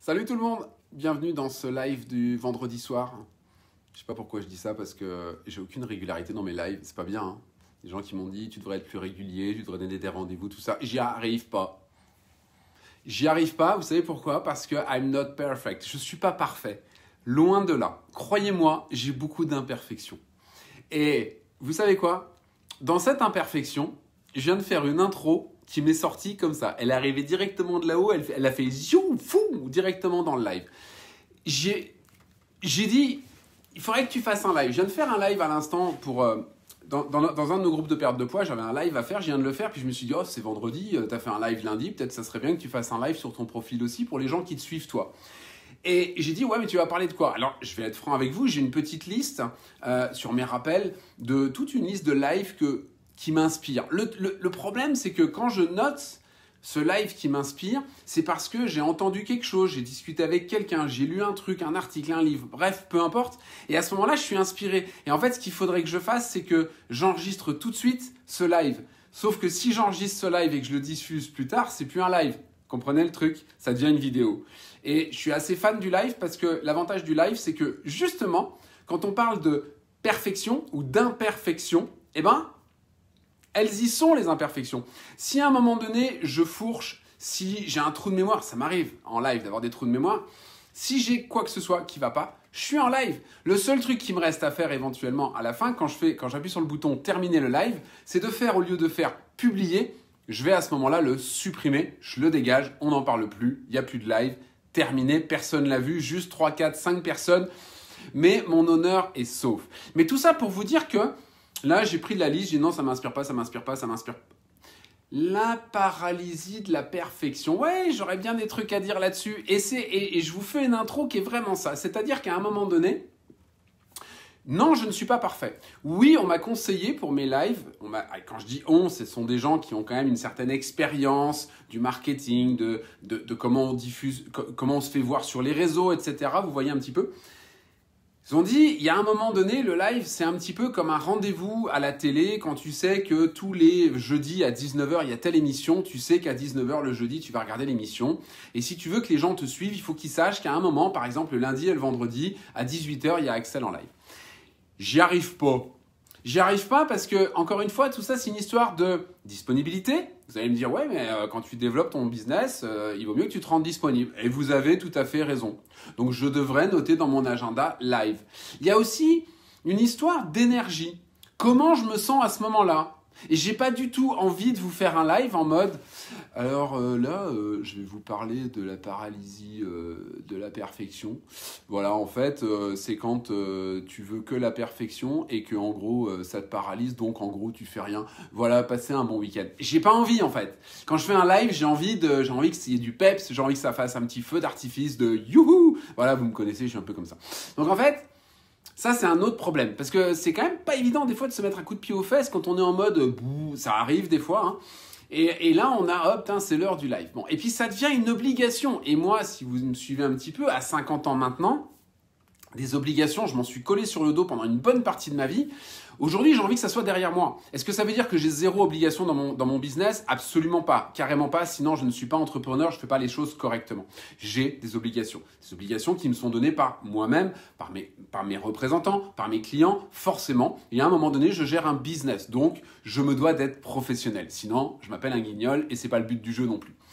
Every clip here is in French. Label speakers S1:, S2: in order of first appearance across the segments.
S1: Salut tout le monde, bienvenue dans ce live du vendredi soir. Je sais pas pourquoi je dis ça parce que j'ai aucune régularité dans mes lives, c'est pas bien. Des gens qui m'ont dit tu devrais être plus régulier, tu devrais donner des rendez-vous, tout ça. J'y arrive pas. J'y arrive pas, vous savez pourquoi? Parce que I'm not perfect, je suis pas parfait. Loin de là. Croyez-moi, j'ai beaucoup d'imperfections. Et vous savez quoi? Dans cette imperfection, je viens de faire une intro qui m'est sortie comme ça. Elle est arrivée directement de là-haut, elle a fait ziou, fou, directement dans le live. J'ai dit, il faudrait que tu fasses un live. Je viens de faire un live à l'instant pour... Dans un de nos groupes de perte de poids, j'avais un live à faire, je viens de le faire, puis je me suis dit, oh, c'est vendredi, tu as fait un live lundi, peut-être ça serait bien que tu fasses un live sur ton profil aussi pour les gens qui te suivent toi. Et j'ai dit, ouais, mais tu vas parler de quoi? Alors, je vais être franc avec vous, j'ai une petite liste sur mes rappels de toute une liste de lives qui m'inspirent. Le problème, c'est que quand je note ce live qui m'inspire, c'est parce que j'ai entendu quelque chose, j'ai discuté avec quelqu'un, j'ai lu un truc, un article, un livre, bref, peu importe. Et à ce moment-là, je suis inspiré. Et en fait, ce qu'il faudrait que je fasse, c'est que j'enregistre tout de suite ce live. Sauf que si j'enregistre ce live et que je le diffuse plus tard, c'est plus un live. Comprenez le truc? Ça devient une vidéo. Et je suis assez fan du live parce que l'avantage du live, c'est que justement, quand on parle de perfection ou d'imperfection, eh ben, elles y sont les imperfections. Si à un moment donné, je fourche, si j'ai un trou de mémoire, ça m'arrive en live d'avoir des trous de mémoire, si j'ai quoi que ce soit qui ne va pas, je suis en live. Le seul truc qui me reste à faire éventuellement à la fin, quand j'appuie sur le bouton terminer le live, c'est de faire, au lieu de faire publier, je vais à ce moment-là le supprimer, je le dégage, on n'en parle plus, il n'y a plus de live, terminé, personne ne l'a vu, juste 3, 4, 5 personnes, mais mon honneur est sauf. Mais tout ça pour vous dire que là, j'ai pris de la liste, j'ai dit non, ça m'inspire pas, ça m'inspire pas, ça m'inspire pas. La paralysie de la perfection. Ouais, j'aurais bien des trucs à dire là-dessus. Et je vous fais une intro qui est vraiment ça. C'est-à-dire qu'à un moment donné, non, je ne suis pas parfait. Oui, on m'a conseillé pour mes lives, quand je dis on, ce sont des gens qui ont quand même une certaine expérience du marketing, de comment on diffuse, comment on se fait voir sur les réseaux, etc. Vous voyez un petit peu. Ils ont dit, il y a un moment donné, le live, c'est un petit peu comme un rendez-vous à la télé quand tu sais que tous les jeudis à 19h, il y a telle émission, tu sais qu'à 19h le jeudi, tu vas regarder l'émission. Et si tu veux que les gens te suivent, il faut qu'ils sachent qu'à un moment, par exemple le lundi et le vendredi, à 18h, il y a Axel en live. J'y arrive pas. J'y arrive pas parce que, encore une fois, tout ça, c'est une histoire de disponibilité. Vous allez me dire, ouais, mais quand tu développes ton business, il vaut mieux que tu te rendes disponible. Et vous avez tout à fait raison. Donc, je devrais noter dans mon agenda live. Il y a aussi une histoire d'énergie. Comment je me sens à ce moment-là? Et j'ai pas du tout envie de vous faire un live en mode alors là je vais vous parler de la paralysie de la perfection. Voilà, en fait c'est quand tu veux que la perfection et que en gros ça te paralyse, donc en gros tu fais rien. Voilà, passez un bon week-end. J'ai pas envie en fait. Quand je fais un live, j'ai envie qu'il y ait du peps, j'ai envie que ça fasse un petit feu d'artifice de youhou. Voilà, vous me connaissez, je suis un peu comme ça. Donc en fait, ça, c'est un autre problème. Parce que c'est quand même pas évident, des fois, de se mettre un coup de pied aux fesses quand on est en mode bouh, ça arrive des fois. Hein. Et là, on a, hop, c'est l'heure du live. Bon, et puis, ça devient une obligation. Et moi, si vous me suivez un petit peu, à 50 ans maintenant, des obligations, je m'en suis collé sur le dos pendant une bonne partie de ma vie. Aujourd'hui, j'ai envie que ça soit derrière moi. Est-ce que ça veut dire que j'ai zéro obligation dans mon business? Absolument pas, carrément pas, sinon je ne suis pas entrepreneur, je ne fais pas les choses correctement. J'ai des obligations qui me sont données par moi-même, par mes représentants, par mes clients, forcément. Et à un moment donné, je gère un business, donc je me dois d'être professionnel. Sinon, je m'appelle un guignol et c'est pas le but du jeu non plus.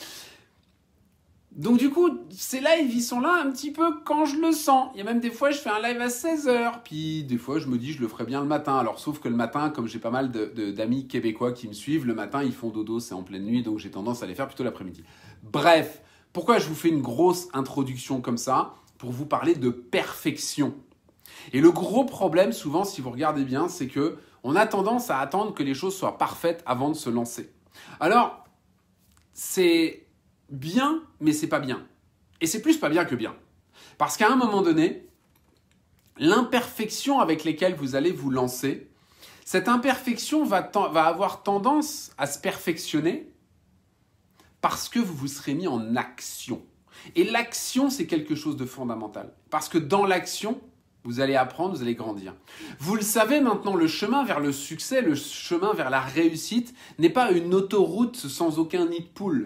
S1: Donc du coup, ces lives, ils sont là un petit peu quand je le sens. Il y a même des fois, je fais un live à 16h, puis des fois, je me dis, je le ferai bien le matin. Alors, sauf que le matin, comme j'ai pas mal d'amis québécois qui me suivent, le matin, ils font dodo, c'est en pleine nuit, donc j'ai tendance à les faire plutôt l'après-midi. Bref, pourquoi je vous fais une grosse introduction comme ça? Pour vous parler de perfection. Et le gros problème, souvent, si vous regardez bien, c'est que on a tendance à attendre que les choses soient parfaites avant de se lancer. Alors, c'est bien, mais c'est pas bien. Et c'est plus pas bien que bien. Parce qu'à un moment donné, l'imperfection avec laquelle vous allez vous lancer, cette imperfection va avoir tendance à se perfectionner parce que vous vous serez mis en action. Et l'action, c'est quelque chose de fondamental. Parce que dans l'action, vous allez apprendre, vous allez grandir. Vous le savez maintenant, le chemin vers le succès, le chemin vers la réussite n'est pas une autoroute sans aucun nid de poule.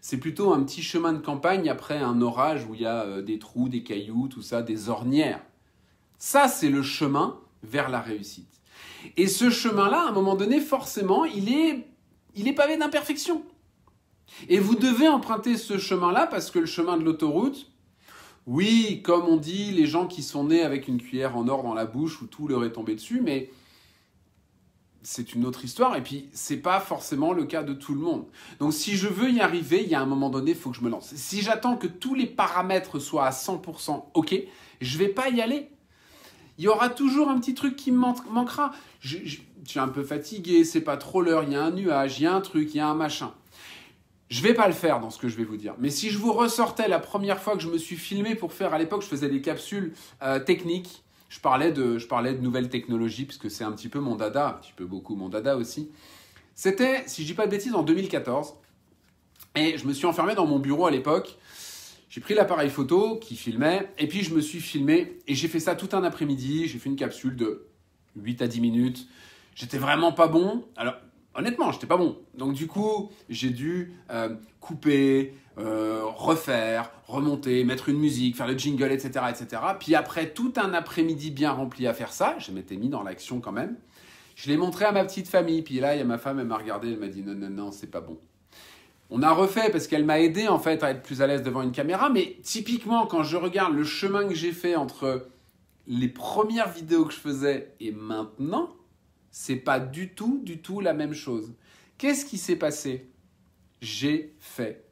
S1: C'est plutôt un petit chemin de campagne après un orage où il y a des trous, des cailloux, tout ça, des ornières. Ça, c'est le chemin vers la réussite. Et ce chemin-là, à un moment donné, forcément, il est pavé d'imperfections. Et vous devez emprunter ce chemin-là parce que le chemin de l'autoroute, oui, comme on dit, les gens qui sont nés avec une cuillère en or dans la bouche où tout leur est tombé dessus, mais c'est une autre histoire. Et puis, c'est pas forcément le cas de tout le monde. Donc, si je veux y arriver, il y a un moment donné, il faut que je me lance. Si j'attends que tous les paramètres soient à 100% OK, je vais pas y aller. Il y aura toujours un petit truc qui me manquera. Je suis un peu fatigué, c'est pas trop l'heure, il y a un nuage, il y a un truc, il y a un machin. Je vais pas le faire dans ce que je vais vous dire. Mais si je vous ressortais la première fois que je me suis filmé pour faire, à l'époque, je faisais des capsules techniques. Je parlais de nouvelles technologies, puisque c'est un petit peu mon dada, un petit peu beaucoup mon dada aussi. C'était, si je dis pas de bêtises, en 2014. Et je me suis enfermé dans mon bureau à l'époque. J'ai pris l'appareil photo qui filmait, et puis je me suis filmé, et j'ai fait ça tout un après-midi. J'ai fait une capsule de 8 à 10 minutes. J'étais vraiment pas bon. Alors, honnêtement, j'étais pas bon. Donc du coup, j'ai dû couper, refaire, remonter, mettre une musique, faire le jingle, etc., etc. Puis après tout un après-midi bien rempli à faire ça, je m'étais mis dans l'action quand même. Je l'ai montré à ma petite famille. Puis là, il y a ma femme, elle m'a regardé, elle m'a dit non, non, non, c'est pas bon. On a refait parce qu'elle m'a aidé en fait à être plus à l'aise devant une caméra. Mais typiquement, quand je regarde le chemin que j'ai fait entre les premières vidéos que je faisais et maintenant, c'est pas du tout la même chose. Qu'est-ce qui s'est passé? J'ai fait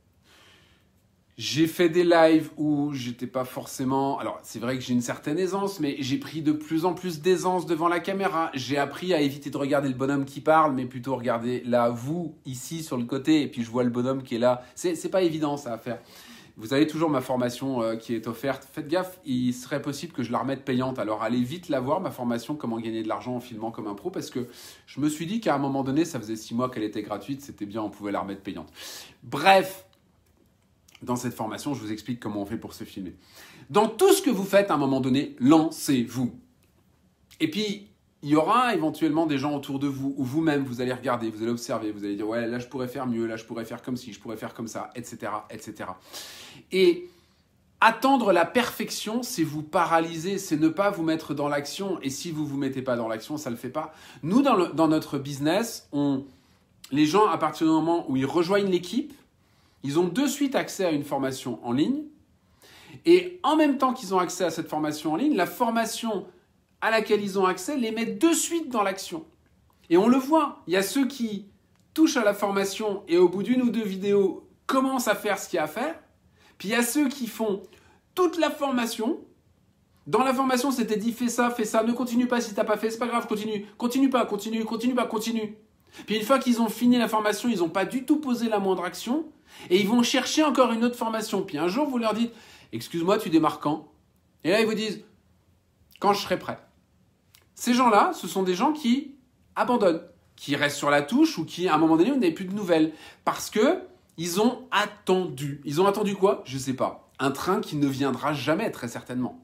S1: des lives où j'étais pas forcément... Alors, c'est vrai que j'ai une certaine aisance, mais j'ai pris de plus en plus d'aisance devant la caméra. J'ai appris à éviter de regarder le bonhomme qui parle, mais plutôt regarder là, vous, ici, sur le côté, et puis je vois le bonhomme qui est là. C'est pas évident, ça à faire. Vous avez toujours ma formation qui est offerte. Faites gaffe, il serait possible que je la remette payante. Alors allez vite la voir, ma formation, comment gagner de l'argent en filmant comme un pro, parce que je me suis dit qu'à un moment donné, ça faisait 6 mois qu'elle était gratuite, c'était bien, on pouvait la remettre payante. Bref, dans cette formation, je vous explique comment on fait pour se filmer. Dans tout ce que vous faites, à un moment donné, lancez-vous. Et puis, il y aura éventuellement des gens autour de vous, ou vous-même, vous allez regarder, vous allez observer, vous allez dire « ouais, là, je pourrais faire mieux, là, je pourrais faire comme ci, je pourrais faire comme ça, etc. etc. » Et attendre la perfection, c'est vous paralyser, c'est ne pas vous mettre dans l'action. Et si vous ne vous mettez pas dans l'action, ça ne le fait pas. Nous, dans notre business, les gens, à partir du moment où ils rejoignent l'équipe, ils ont de suite accès à une formation en ligne. Et en même temps qu'ils ont accès à cette formation en ligne, la formation à laquelle ils ont accès les met de suite dans l'action. Et on le voit, il y a ceux qui touchent à la formation et au bout d'une ou deux vidéos commencent à faire ce qu'il y a à faire. Puis il y a ceux qui font toute la formation. Dans la formation, c'était dit fais ça, ne continue pas si tu n'as pas fait, c'est pas grave, continue. Continue pas, continue. Puis une fois qu'ils ont fini la formation, ils n'ont pas du tout posé la moindre action et ils vont chercher encore une autre formation. Puis un jour, vous leur dites excuse-moi, tu démarres quand? Et là, ils vous disent quand je serai prêt. Ces gens-là, ce sont des gens qui abandonnent, qui restent sur la touche ou qui, à un moment donné, vous n'avez plus de nouvelles. Parce que ils ont attendu. Ils ont attendu quoi? Je ne sais pas. Un train qui ne viendra jamais, très certainement.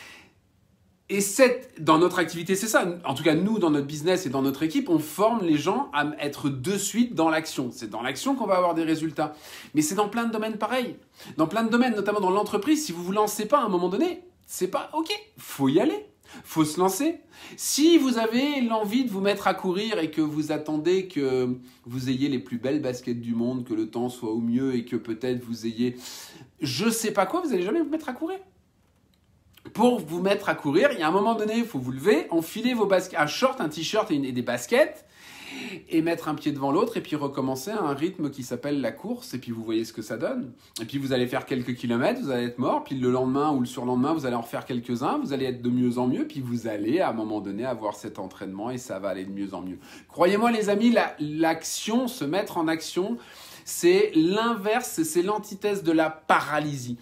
S1: Et dans notre activité, c'est ça. En tout cas, nous, dans notre business et dans notre équipe, on forme les gens à être de suite dans l'action. C'est dans l'action qu'on va avoir des résultats. Mais c'est dans plein de domaines pareils. Dans plein de domaines, notamment dans l'entreprise, si vous ne vous lancez pas à un moment donné, c'est pas OK. Faut y aller. Faut se lancer. Si vous avez l'envie de vous mettre à courir et que vous attendez que vous ayez les plus belles baskets du monde, que le temps soit au mieux et que peut-être vous ayez je sais pas quoi, vous n'allez jamais vous mettre à courir. Pour vous mettre à courir, il y a un moment donné, il faut vous lever, enfiler vos baskets, un short, un t-shirt et des baskets et mettre un pied devant l'autre et puis recommencer à un rythme qui s'appelle la course et puis vous voyez ce que ça donne. Et puis vous allez faire quelques kilomètres, vous allez être mort, puis le lendemain ou le surlendemain, vous allez en refaire quelques-uns, vous allez être de mieux en mieux, puis vous allez à un moment donné avoir cet entraînement et ça va aller de mieux en mieux. Croyez-moi les amis, l'action, se mettre en action, c'est l'inverse, c'est l'antithèse de la paralysie.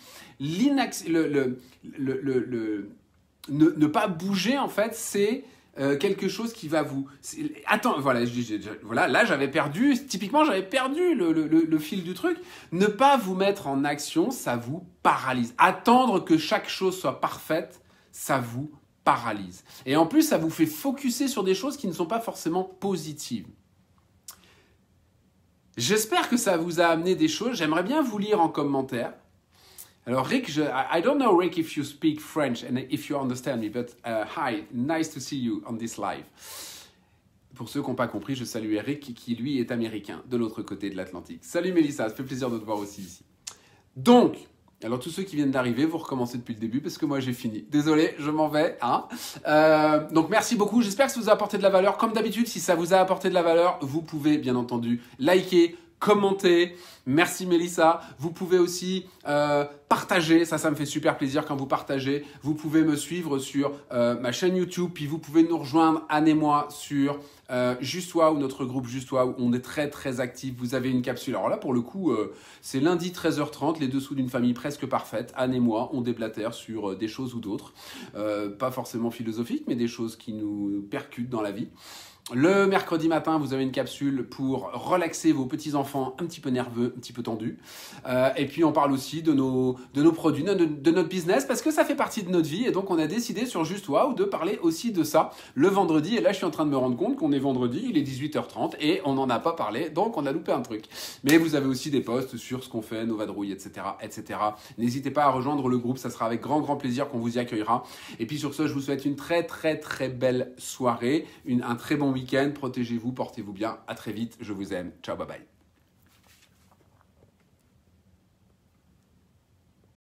S1: Ne pas bouger en fait, c'est quelque chose qui va vous... Attends, voilà, là j'avais perdu, typiquement j'avais perdu le fil du truc. Ne pas vous mettre en action, ça vous paralyse. Attendre que chaque chose soit parfaite, ça vous paralyse. Et en plus, ça vous fait focuser sur des choses qui ne sont pas forcément positives. J'espère que ça vous a amené des choses. J'aimerais bien vous lire en commentaire. Alors Rick, I don't know Rick if you speak French and if you understand me, but hi, nice to see you on this live. Pour ceux qui n'ont pas compris, je salue Eric qui lui est américain, de l'autre côté de l'Atlantique. Salut Mélissa, ça fait plaisir de te voir aussi ici. Donc, alors tous ceux qui viennent d'arriver, vous recommencez depuis le début parce que moi j'ai fini. Désolé, je m'en vais. Hein. Donc merci beaucoup, j'espère que ça vous a apporté de la valeur. Comme d'habitude, si ça vous a apporté de la valeur, vous pouvez bien entendu liker, commenter. Merci Mélissa. Vous pouvez aussi partager, ça me fait super plaisir quand vous partagez. Vous pouvez me suivre sur ma chaîne YouTube, puis vous pouvez nous rejoindre, Anne et moi, sur Juste Toi ou notre groupe Juste Toi, où on est très très actifs. Vous avez une capsule. Alors là, pour le coup, c'est lundi 13h30, les dessous d'une famille presque parfaite. Anne et moi, on déblatère sur des choses ou d'autres. Pas forcément philosophiques, mais des choses qui nous percutent dans la vie. Le mercredi matin, vous avez une capsule pour relaxer vos petits-enfants un petit peu nerveux, un petit peu tendus. Et puis, on parle aussi de nos produits, de notre business, parce que ça fait partie de notre vie. Et donc, on a décidé sur Juste Wow de parler aussi de ça le vendredi. Et là, je suis en train de me rendre compte qu'on est vendredi, il est 18h30 et on n'en a pas parlé. Donc, on a loupé un truc. Mais vous avez aussi des posts sur ce qu'on fait, nos vadrouilles, etc., etc. N'hésitez pas à rejoindre le groupe. Ça sera avec grand, grand plaisir qu'on vous y accueillera. Et puis, sur ce, je vous souhaite une très, très, très belle soirée, un très bon week-end, protégez-vous, portez-vous bien, à très vite, je vous aime, ciao, bye bye.